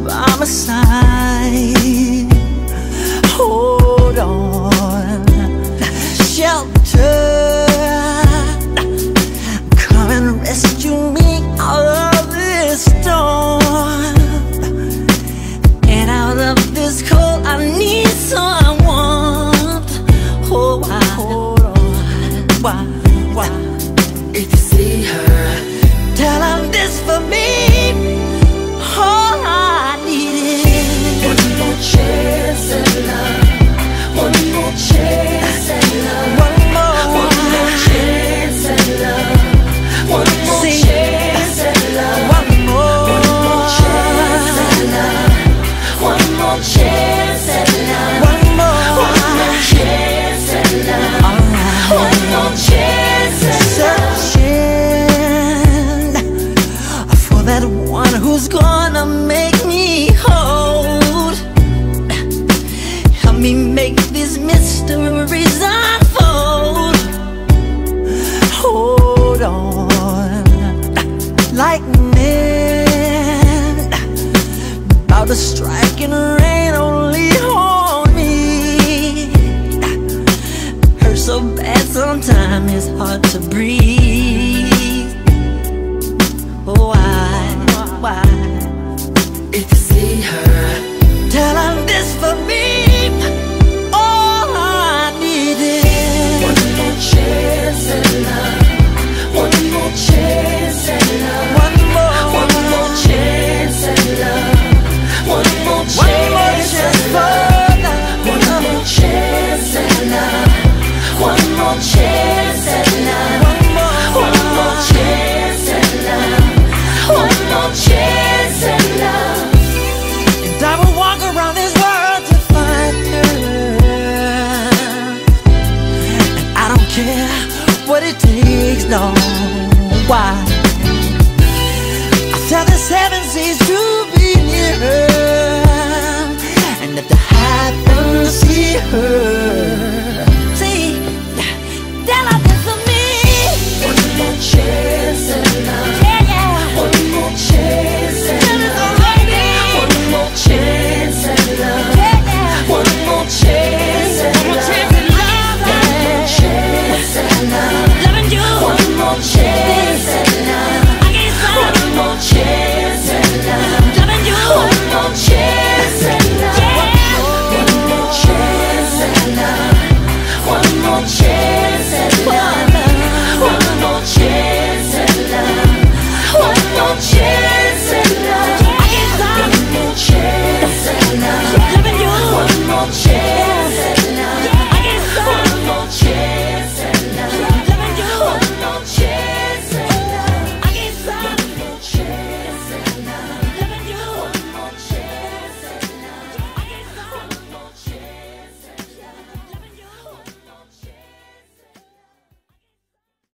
by my side. Hold on, shelter, come and rescue me out of this storm, and out of this cold I need someone. Oh, why? Hold on, why? If you see her, tell her this for me. All I need is one more chance at love. One more chance at love. one more chance at love. One more chance at love. one more chance at love. One more chance at love. one more chance at love. One more chance at love. Searching for that one who's gonna make me whole. Help me make these mysteries unfold. Hold on, lightning about to strike and rain only on me. Hurt so bad sometimes it's hard to breathe. Oh, why? If you see her, Tell her this for me. All I need is one more chance at love. One more chance at love. one more chance at love. One more chance at love. One more chance at love. One more chance at love. One more chance at love. One more chance at love. And I will walk around this world to find her. And I don't care what it takes, no. Why? I'll tell the seven seas to be near her, and let the heavens see her. See, tell her this for me. One more chance at love. Yeah. One more chance at Tell her love. already. One more chance at love. Yeah. One more chance at One more love. chance at love. One more chance at love. Loving you. One more chance at love. I can't stop. One more chance at love. Loving you. One more chance at love. One more chance at love. One more chance at love. One more chance at love. One more chance.